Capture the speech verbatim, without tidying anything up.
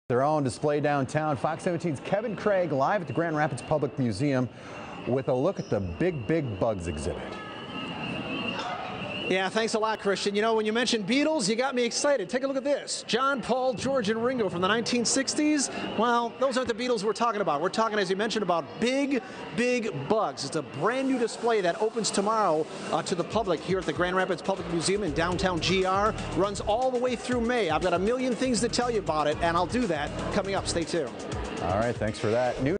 Their own display downtown. Fox seventeen's Kevin Craig live at the Grand Rapids Public Museum with a look at the Big Big Bugs exhibit. Yeah, thanks a lot, Christian. You know, when you mentioned Beatles, you got me excited. Take a look at this. John, Paul, George, and Ringo from the nineteen sixties. Well, those aren't the Beatles we're talking about. We're talking, as you mentioned, about Big Big Bugs. It's a brand new display that opens tomorrow uh, to the public here at the Grand Rapids Public Museum in downtown G R. Runs all the way through May. I've got a million things to tell you about it, and I'll do that coming up. Stay tuned. All right, thanks for that. New